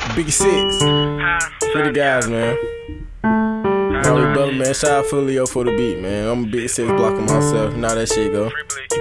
Biggie 6. For the guys, man. Holy brother, man. Shout out Fulio for the beat, man. I'm a Biggie 6 blocking myself. Now that shit go.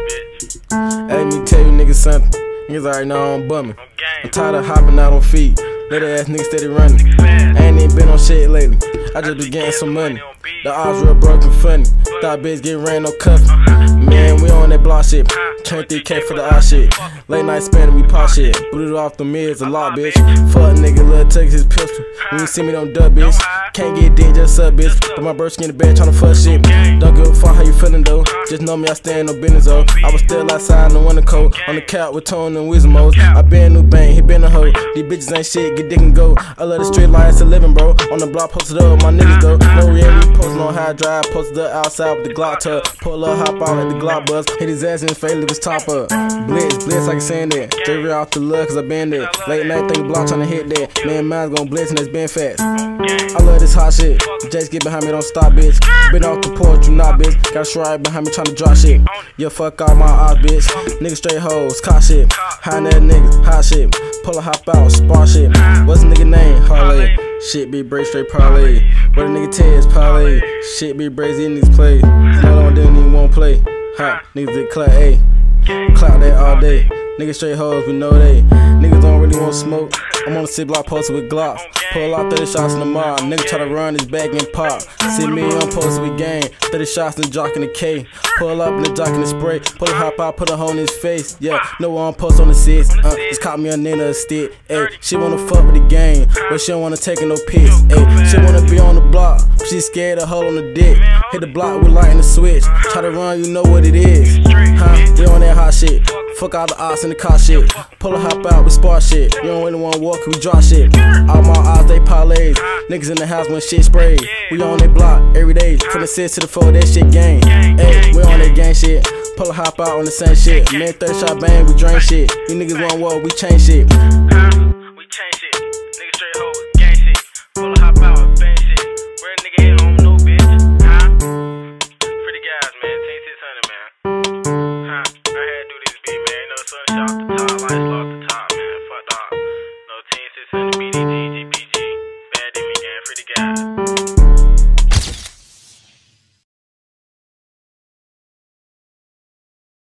Hey, let me tell you niggas something. Niggas already know I'm bumming. I'm tired of hopping out on feet. Little ass niggas steady running. I ain't even been on shit lately. I just be getting some money. The odds real broken funny. Thought bitch get ran no cuffin'. Man, we on that block shit. Turn 3K for the odd shit. Late night spending, we pop shit. Booted off the mids a lot, bitch. Fuck nigga, lil' take his pistol. When you see me, don't dub, bitch. Can't get dick, just up, bitch. But my bird skin in the bed tryna fuck shit. Don't give a fuck how you feelin' though. Just know me, I stay in no business though. I was still outside in the winter coat. On the couch with Tone and Wizmos. I been new bank, he been a hoe. These bitches ain't shit, get dick and go. I love the street life, it's a living, bro. On the block, posted up with my niggas though. No reality, posted on high drive. Posted up outside with the Glock tub. Pull up, hop out like the Glock buzz. Hit his ass in his face, leave his top up. Blitz, like I saying that. Jerry off the love, cause I been there. Late night, think block tryna hit that. Man, mine's gon' blitz and it's been fast. I love this hot shit. Just get behind me, don't stop, bitch. Been off the porch, you not, bitch. Got a stride behind me tryna drop shit. Yeah, fuck all my odds, bitch. Niggas straight hoes, cop shit. High net niggas, hot shit. Pull a hop out, spar shit. What's the nigga name? Harley. Shit be brave, straight parlay. What a nigga Ted's parlay. Shit be brazy in these plays. No one didn't even wanna play. Hot niggas did clout A. Clout that all day. Niggas straight hoes, we know they. Niggas don't really want smoke. I'm on the C-block posted with Glocks. Pull out 30 shots in the mob. Nigga try to run his bag and pop. See me, I'm posted with gang. 30 shots in the jock in the K. Pull up in the jock in the spray. Pull a hop out, put a hole in his face. Yeah, no one post on the 6. Just caught me a nigga a stick. Ayy, she wanna fuck with the gang, but she don't wanna take no piss. Ayy, she wanna be on the block, but she scared of hole on the dick. Hit the block with light in the switch. Try to run, you know what it is. We on that hot shit. Fuck all the odds in the car shit. Pull a hop out, we spar shit. You don't really wanna walk, we drop shit. All my odds, they parlays. Niggas in the house when shit sprayed. We on that block every day. From the 6 to the 4, that shit gang. Ayy, we on that gang shit. Pull a hop out on the same shit. Man, 30 shot bang, we drain shit. You niggas want war, we change shit.